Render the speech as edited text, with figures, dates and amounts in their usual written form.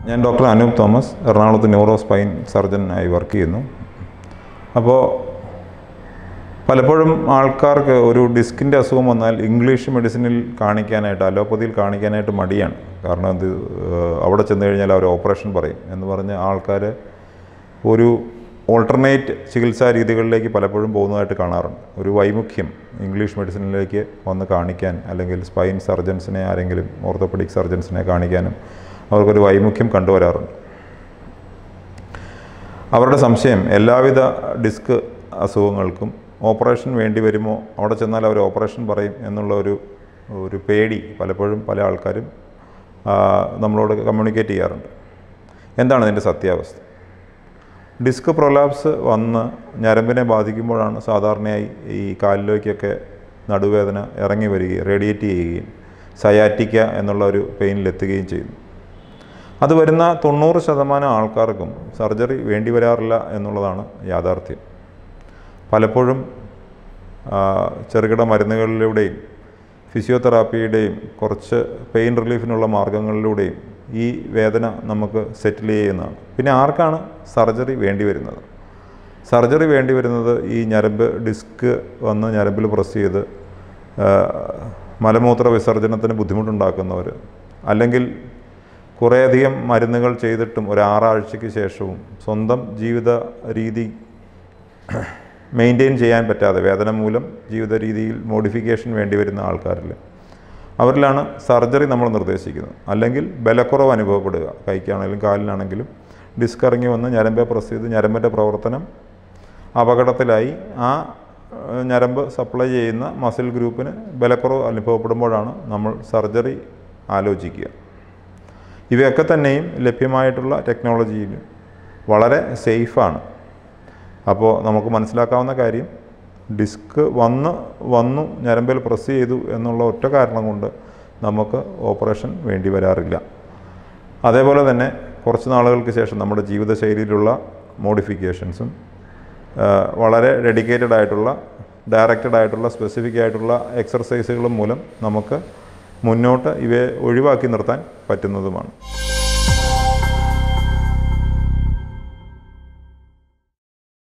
ഞാൻ ഡോക്ടർ അനൂപ് തോമസ് എറണാകുളത്ത് neuro spine സർജനായി വർക്ക് ചെയ്യുന്നു. അപ്പോൾ പലപ്പോഴും ആൾക്കാർക്ക് ഒരു ഡിസ്കിൻ്റെ അസുഖം വന്നാൽ ഇംഗ്ലീഷ് മെഡിസിനിൽ കാണിക്കാനായിട്ട്, അലോപ്പതിയിൽ കാണിക്കാനായിട്ട് മടിയാണ്. കാരണം ഇത് അവിടെ ചെന്ന് കഴിഞ്ഞാൽ അവർ ഓപ്പറേഷൻ പറയും എന്ന് പറഞ്ഞ് ആൾക്കാർ ഒരു ഓൾട്ടർനേറ്റ് ചികിത്സാ രീതികളിലേക്ക് പലപ്പോഴും പോകുന്നതായിട്ട് കാണാറുണ്ട്. ഒരു വൈമുഖ്യം ഇംഗ്ലീഷ് മെഡിസിനിലേക്ക് വന്ന് കാണിക്കാൻ, അല്ലെങ്കിൽ സ്പൈൻ സർജൻസിനെ, ആരെങ്കിലും ഓർത്തോപെഡിക് സർജൻസിനെ കാണിക്കാനും അവർക്കൊരു വൈമുഖ്യം കണ്ടുവരാറുണ്ട്. അവരുടെ സംശയം എല്ലാവിധ ഡിസ്ക് അസുഖങ്ങൾക്കും ഓപ്പറേഷൻ വേണ്ടി വരുമോ, അവിടെ ചെന്നാൽ അവർ ഓപ്പറേഷൻ പറയും എന്നുള്ള ഒരു പേടി പലപ്പോഴും പല ആൾക്കാരും നമ്മളോട് കമ്മ്യൂണിക്കേറ്റ് ചെയ്യാറുണ്ട്. എന്താണ് ഇതിൻ്റെ സത്യാവസ്ഥ? ഡിസ്ക് പ്രൊലാപ്സ് വന്ന് ഞരമ്പിനെ ബാധിക്കുമ്പോഴാണ് സാധാരണയായി ഈ കാലിലേക്കൊക്കെ നടുവേദന ഇറങ്ങി വരികയും റേഡിയേറ്റ് ചെയ്യുകയും സയാറ്റിക്ക എന്നുള്ള ഒരു പെയിനിലെത്തുകയും ചെയ്യുന്നു. അത് വരുന്ന 90% ആൾക്കാർക്കും സർജറി വേണ്ടി വരാറില്ല എന്നുള്ളതാണ് യാഥാർത്ഥ്യം. പലപ്പോഴും ചെറുകിട മരുന്നുകളിലൂടെയും ഫിസിയോതെറാപ്പിയുടെയും കുറച്ച് പെയിൻ റിലീഫിനുള്ള മാർഗങ്ങളിലൂടെയും ഈ വേദന നമുക്ക് സെറ്റിൽ ചെയ്യുന്നതാണ്. പിന്നെ ആർക്കാണ് സർജറി വേണ്ടി വരുന്നത്? സർജറി വേണ്ടി വരുന്നത് ഈ ഞരമ്പ് ഡിസ്ക് വന്ന് ഞരമ്പിൽ പ്രസ് ചെയ്ത് മലമൂത്ര വിസർജനത്തിന് ബുദ്ധിമുട്ടുണ്ടാക്കുന്നവർ, അല്ലെങ്കിൽ കുറേയധികം മരുന്നുകൾ ചെയ്തിട്ടും ഒരു 6 ആഴ്ചയ്ക്ക് ശേഷവും സ്വന്തം ജീവിത രീതി മെയിൻറ്റെയിൻ ചെയ്യാൻ പറ്റാതെ വേദന മൂലം ജീവിത രീതിയിൽ മോഡിഫിക്കേഷൻ വേണ്ടി വരുന്ന ആൾക്കാരിൽ, അവരിലാണ് സർജറി നമ്മൾ നിർദ്ദേശിക്കുന്നത്. അല്ലെങ്കിൽ ബലക്കുറവ് അനുഭവപ്പെടുക, കൈക്കാണെങ്കിലും കാലിനാണെങ്കിലും ഡിസ്ക് ഇറങ്ങി വന്ന് ഞരമ്പെ പ്രസ് ചെയ്ത് ഞരമ്പിൻ്റെ പ്രവർത്തനം അപകടത്തിലായി ആ ഞരമ്പ് സപ്ലൈ ചെയ്യുന്ന മസിൽ ഗ്രൂപ്പിന് ബലക്കുറവ് അനുഭവപ്പെടുമ്പോഴാണ് നമ്മൾ സർജറി ആലോചിക്കുക. ഇവയൊക്കെ തന്നെയും ലഭ്യമായിട്ടുള്ള ടെക്നോളജിയിൽ വളരെ സേഫാണ്. അപ്പോൾ നമുക്ക് മനസ്സിലാക്കാവുന്ന കാര്യം, ഡിസ്ക് വന്നു ഞരമ്പിൽ പ്രസ് ചെയ്തു എന്നുള്ള ഒറ്റ കാരണം കൊണ്ട് നമുക്ക് ഓപ്പറേഷൻ വേണ്ടി വരാറില്ല. അതേപോലെ തന്നെ കുറച്ച് നാളുകൾക്ക് ശേഷം നമ്മുടെ ജീവിതശൈലിയിലുള്ള മോഡിഫിക്കേഷൻസും വളരെ ഡെഡിക്കേറ്റഡ് ആയിട്ടുള്ള, ഡയറക്റ്റഡ് ആയിട്ടുള്ള, സ്പെസിഫിക് ആയിട്ടുള്ള എക്സർസൈസുകളും മൂലം നമുക്ക് മുന്നോട്ട് ഇവയെ ഒഴിവാക്കി നിർത്താൻ പറ്റുന്നതുമാണ്.